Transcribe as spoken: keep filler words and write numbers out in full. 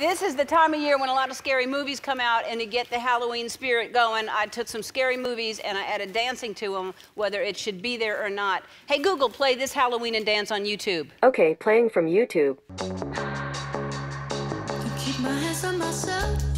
This is the time of year when a lot of scary movies come out, and to get the Halloween spirit going, I took some scary movies and I added dancing to them, whether it should be there or not. Hey Google, play this Halloween and dance on YouTube. Okay, playing from YouTube. Keep my hands on myself.